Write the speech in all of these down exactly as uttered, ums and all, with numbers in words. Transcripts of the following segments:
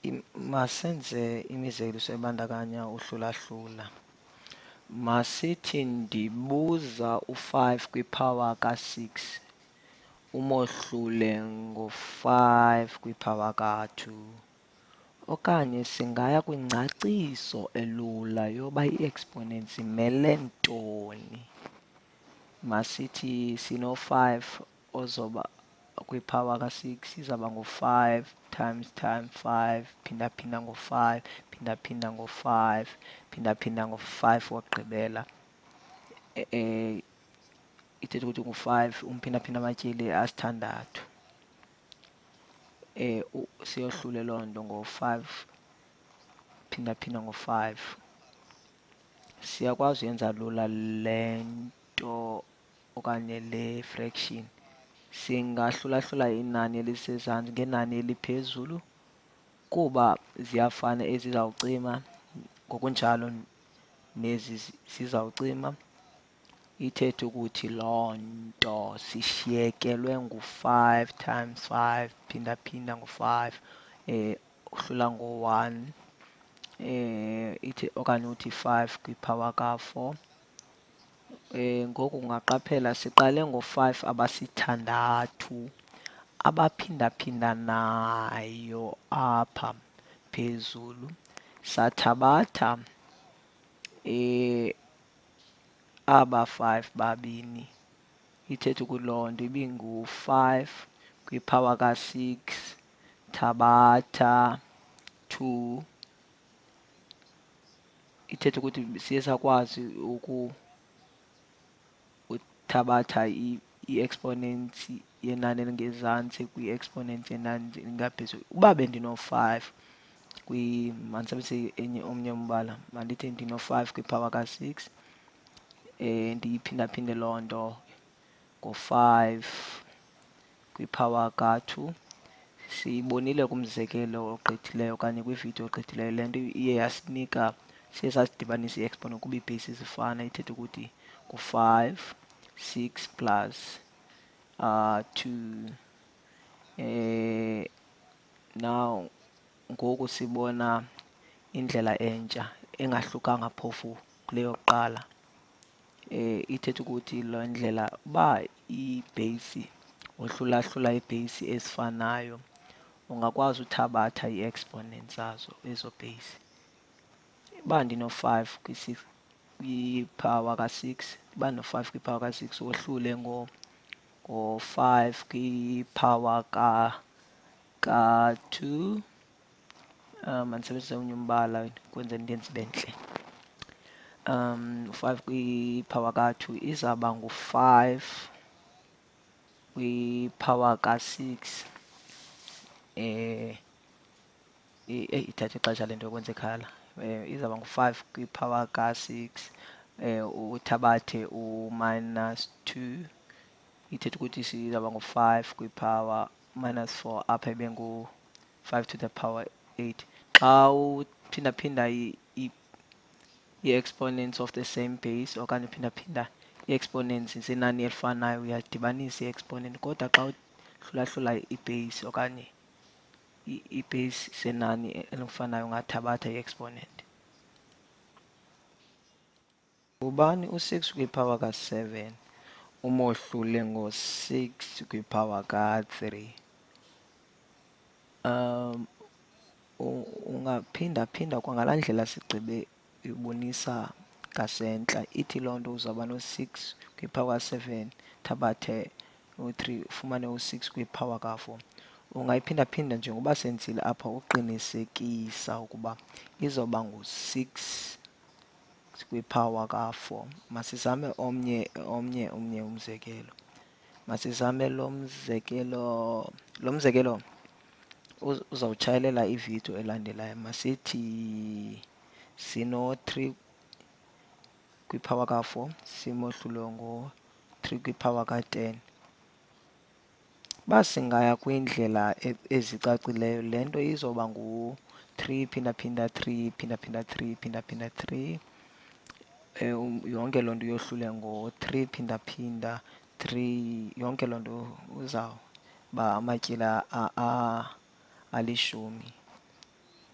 masenze imizekeliso ebandakanya uhlulahlula. Masithi ndibuza u-five kwipower ka-six, umohlule ngo-five kwipower ka-two. Okanye singaya kwingcaciso elula yoba ii-exponents zimele ntoni. Masithi sino-five ozoba kwipower ka-six izawuba ngu-five times times five, phinda-phinda ngo-five, phinda-phinda ngo-five, phinda-phinda ngo-five wokugqibela. Eh, ithetha ukuthi ngu-five umphinda-phinda amatyeli asithandathu. Eh, siyohlule loo nto ngo-five, phinda-phinda ngo-five. Siyakwazi uyenza lula le nto okanye le fraction. Singahlulahlula inani elisezantsi ngenani eliphezulu kuba ziyafana ezi zizawucima, ngokunjalo nezi zizawucima. Ithethe ukuthi loo nto sishiyekelwe ngu-five times five, phinda-phinda ngo-five, eh, uhlula ngo-one. Eh, ithi okanye uthi five kwipower ka-four. Eh, ngoku ungaqaphela siqale ngo-five abasithandathu abaphindaphindanayo apha phezulu. Sathabatha eh, aba five babini. Ithetha ukuthi loo nto ibingu-five kwipower ka-six, thabatha two. Ithetha ukuthi siye sakwazi uku uthabatha i-exponents yenani elingezantsi kwi-exponents yenani elingaphezulu. Uba bendino-five kwi, mandisebenzise enye omnye umbala, mandithi ndino-five kwipower ka-six, eh, ndiyiphindaphinde loo nto ngo-five kwipower ka-two. Siyibonile kumzekelo ogqithileyo okanye kwividiyo ogqithileyo. Le nto iye yasinika, siye sasidibanisa ii-exponent kuba ii-base zifana. Ithetha ukuthi ngu-five, six plus uh, two. Eh, now ngoku sibona indlela entsha engahlukanga phofu kule yokuqala. Eh, ithetha ukuthi loo ndlela uba ibheyisi, wohlulahlula iibheyisi ezifanayo, ungakwazi uthabatha ii-exponents zazo ezo bheyisi. Uba ndino-five kwi-six kwipower ka-six, uba ndino-five kwipower ka-six wohlule ngo-five kwipower ka-two. Um, mandisebenzise omnye umbala kwenzela ndenze ibe ntle. Um, five kwipower ka-two izawuba ngu-five kwipower ka-six. Eh, ithatha ixesha le nto yokwenza ikhala. Eh, izawuba ngu-five kwipower ka-six, eh, uthabathe u-minus two. Ithetha ukuthi sizawuba ngu-five kwipower minus four, apha ibe ngu-five to the power eight. Xa uphindaphinda ii-exponents of the same base okanye uphindaphinda ii-exponents zenani elifanayo, uyadibanisa ii-exponent. Kodwa xa uhlulahlula ibheyisi okanye ibheyisi senani elifanayo ungathabatha i-exponent. Ubani u-six kwipower ka-seven umohlule ngo-six kwipower ka-three? Um, ungaphindaphinda kwangalaa ndlela sigqibe ibonisa ngasentla. Ithi loo nto uzawuba no-six kwipower ka-seven, thabathe u-three, ufumane u-six kwipower ka-four. Ungayiphindaphinda njengoba senzile apha uqinisekisa ukuba izawuba ngu-six kwipower ka-four. Masizame omnye omnye omnye umzekelo. Masizame lo mzekelo, lo mzekelo uzawutshayelela ividiyo elandelayo. Masithi sino-three kwipower ka-four, simohlule ngo-three kwipower ka-ten. Uba singaya kwindlela ezicacileyo, le nto izoba ngu-three phindaphinda three, phindaphinda three, phindaphinda three. Eh, yonke loo nto yohlule ngo-three phindaphinda three. Yonke loo nto uzawuba amatyeli alishumi.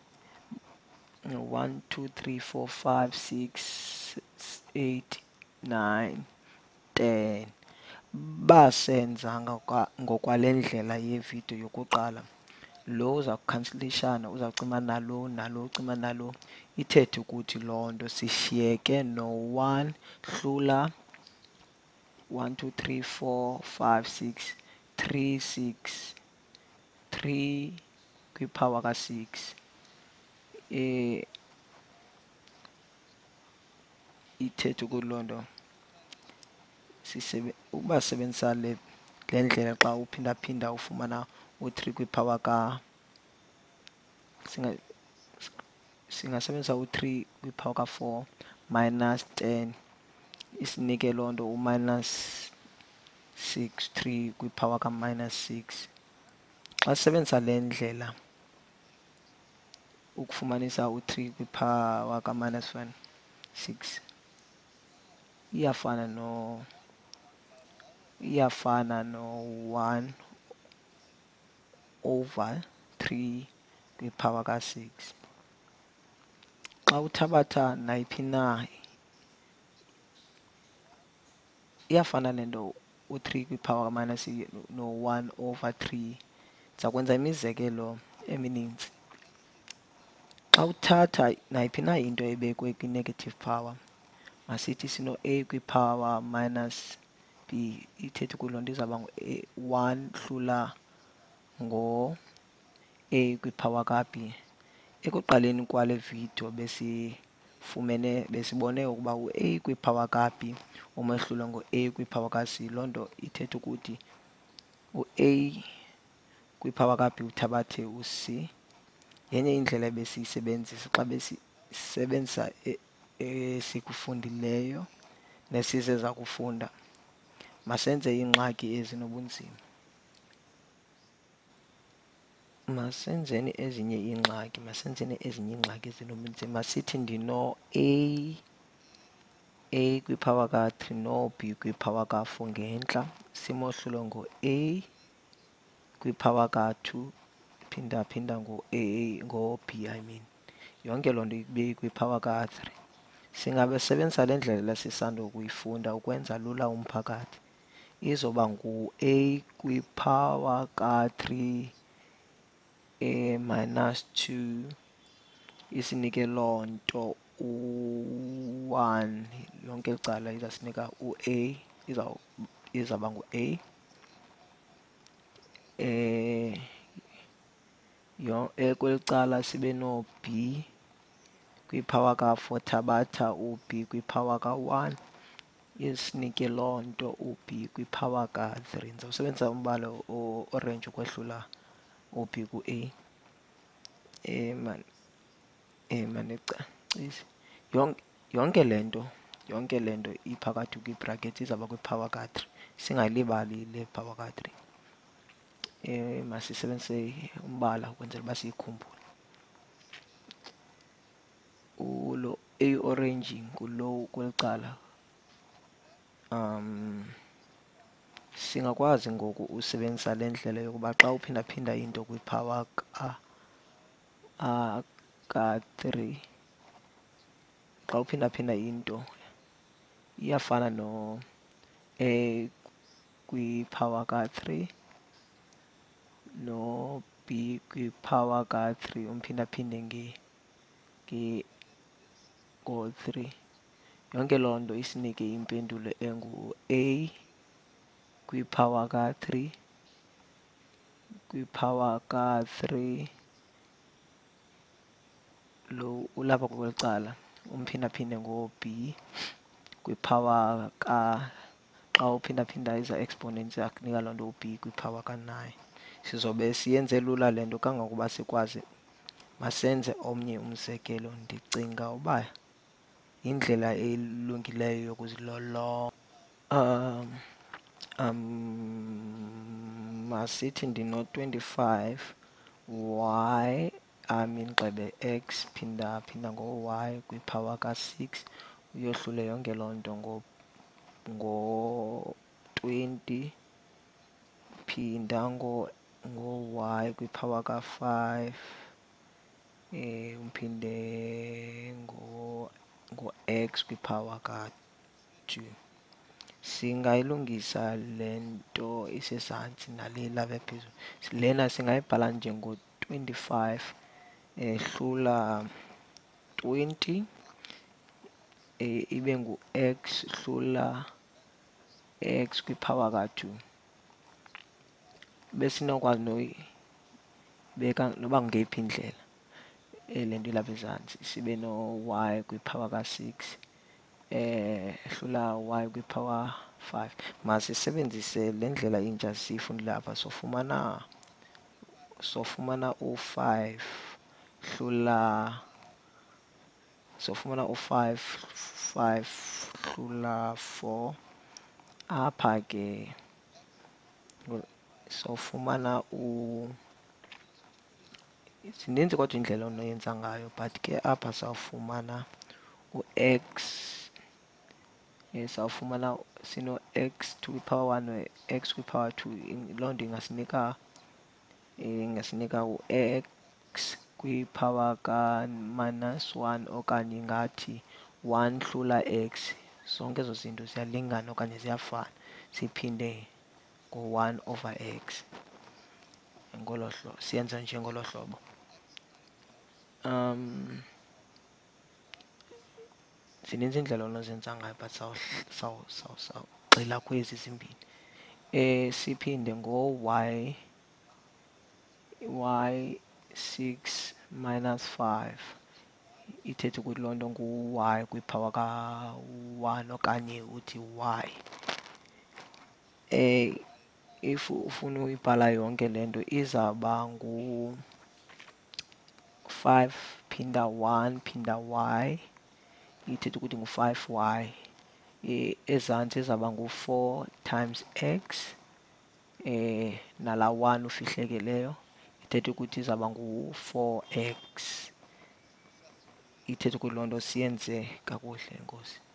one two three four five six eight nine ten. Basenza ngokwale ndlela yevidiyo yokuqala. Lo uza kukhansilishana, uzawucima nalo, nalo ucima nalo. Ithethe ukuthi loo nto sishiyeke no-one hlula one two three four five six three six three kwiphawa ka-six. Eh ithethe ukuthi loo nto ukuba sebenzisa le le ndlela xa uphindaphinda ufumana u-three kwiphawa ka singasebenzisa u-three kwiphawa ka-four minus ten isinike loo nto u-minus six, three kwiphawa ka-minus six. Xa sisebenzisa le ndlela ukufumanisa u-three kwiphawa ka-minus one, six, iyafana no iyafana no-one over three kwiphawa ka-six. Xa uthabatha nayiphi na iyafana le nto u-three kwiphawa ka-minus no-one over three. Ndiza kwenza imizekelo eminintsi. Xa uthatha nayiphi na into ebekwe kwi-negative power, masithi sino-a kwiphawa minus b, ithethe ukuthi loo nto izawuba ngu-one hlula ngo-a kwiphawa ka-b. Ekuqaleni kwale vidiyo besifumene besibone ukuba u-a kwiphawa ka-b umehlule ngo-a kwiphawa ka-c. Loo nto ithethe ukuthi u-a kwiphawa ka-b uthabathe u-c. Yenye indlela ebesiyisebenzisa xa besisebenzisa esikufundileyo nesizeza kufunda. Masenze iingxaki ezinobunzima. Masenzeni ezinye iingxaki, masenzeni ezinye iingxaki ezinobunzima. Masithi ndino-a, a kwiphawa ka-three no-b kwiphawa ka-four ngentla. Simohlule ngo-a kwiphawa ka-two phindaphinda ngo-a ngo-b I mean. Yonke loo nto ibe kwiphawa ka-three. Singabesebenzisa le ndlela sisandokuyifunda ukwenza lula umphakathi. Izoba ngu-a kwiphawa ka-three minus two isinike loo nto u-one. Yonke icala izasinika u-a, izawuba ngu-a. Kweli cala sibe no-b kwiphawa ka-four, thabatha u-b kwiphawa ka-one isinike loo nto u-b kwiphawa ka-three. Ndizawusebenzisa umbala o-orange ukwehlula u-b ku-a. Mandicacise. Yonke le nto yonke le nto iphakathi kwii-brackets izawuba kwiphawa ka-three. Singayilibali le phawa ka-three. Masisebenzise umbala ukwenzela uba siyikhumbule. Lo eyi-orange ngulo kweli cala. Singakwazi ngoku usebenzisa le ndlela yokuba xa uphindaphinda into kwiphawa ka-three, xa uphindaphinda into iyafana no-a kwiphawa ka-three no-b kwiphawa ka-three umphindaphinde ngo-three. Yonke loo nto isinike impendulo engu-a kwiphawa ka-three kwiphawa ka-three lo ulapha kweli cala umphindaphinde ngo-b kwiphawa ka, xa uphindaphinda iza-exponents izakunika loo nto u-b kwiphawa ka-nine. Sizobe siyenze lula le nto kangangokuba sikwazi. Masenze omnye umzekelo. Ndicinga uba yindlela elungileyo yokuzilolonga. Masithi ndino-twenty-five y, I mean gxebe x phindaphinda ngo-y kwiphawa ka-six uyohlule yonke loo nto ngo-twenty phinda ngo-y kwiphawa ka-five eh umphinde ngo ngo-x kwipower ka-two. Singayilungisa lento isezantsi nale lava ephezulu. Lena singayibhala njengo-twenty-five ehlula twenty eh, ibe ngu-x hlula x kwipower ka-two. Besinokwazi noyibeka noba ngeyiphi indlela le nto ilapha ezantsi, sibe no-y kwipower ka-six eh hlula y kwipower five. Masisebenzise le ndlela intsha siyifundile apha. Sofumana sofumana u-five hlula sofumana u-five five hlula four. Apha ke sofumana u zininzi kodwa indlela onoyenza ngayo, but ke apha sawufumana u-x sawufumana sino-x to kwipower one no-x kwipower two. Loo nto ingasinika ingasinika u-x kwipower ka-minus one okanye ingathi one hlula x. Zonke ezo zinto ziyalingana okanye ziyafana, siphinde ngo-one over x ngolo hlobo, siyenza nje ngolo hlobo. Um, zininzi iindlela onozenza ngayo but sawugxila kwezi zimbini. Eh siphinde ngo-y y six minus five ithethe ukuthi loo nto ngu-y kwipower ka-one okanye uthi y. Eh if ufuna uyibhala yonke le nto izawuba ngu five phinda one phinda y ithethe ukuthi ngu-five y. Ezantsi izawuba ngu-four times x eh nala one ufihlekeleyo ithethe ukuthi izawuba ngu-four x. Ithethe ukuthi loo nto siyenze kakuhle, enkosi.